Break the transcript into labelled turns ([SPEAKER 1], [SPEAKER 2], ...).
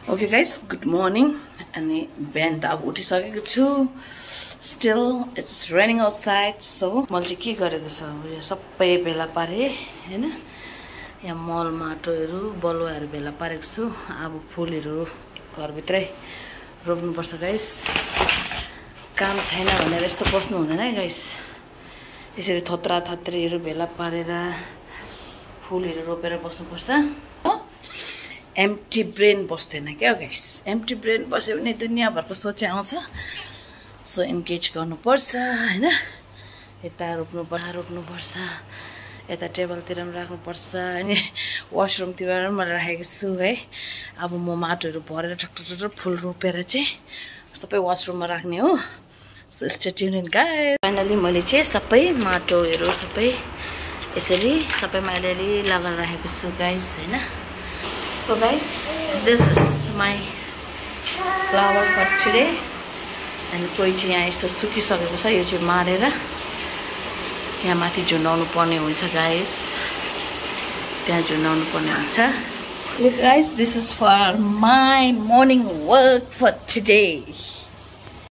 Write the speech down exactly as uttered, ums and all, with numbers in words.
[SPEAKER 1] Okay guys, good morning. अनि बिहान त अब उठिसकेको छु. Still it's raining outside, so मैले चाहिँ के गरेको छ अब यो सबै भेला पारे हैन. यहाँ मल माटोहरु बलुवाहरु भेला पारेको छु. अब फुलहरु घर भित्रै रोप्नु पर्छ गाइस. काम छैन भनेर यस्तो बस्नु हुँदैन है गाइस. यसरी थत्रा थत्रीहरु भेला पारेर फुलहरु रोपेर बस्नु पर्छ. Empty brain बस्दैन क्या गाइस. Empty brain बस्यो भने दुनियाभरको सोच आउँछ. सो एन्गेज गर्नुपर्छ हैन. यता रोप्नु पर्छ रोप्नु पर्छ. यता टेबलतिर पनि राख्नु पर्छ अनि वाशरुमतिर पनि राखेको छु है. अब म माटोहरु भरेर ठक्ठक फुल रोपेर चाहिँ सबै वाशरुममा राख्ने हो. So stay tune in guys. Finally मैले चाहिँ सबै माटोहरु सबै यसरी सबै मैले लगाएर राखेको छु गाइस हैन. So guys, this is my flower pot today. And कोही चाहिँ यहाँ यस्तो सुकिसकेको छ. यो चाहिँ मारेर यहाँ माथि झुन्डाउनु पर्ने हुन्छ गाइस. त्यहाँ झुन्डाउनु पर्ने हुन्छ. Look guys, this is for my morning work for today.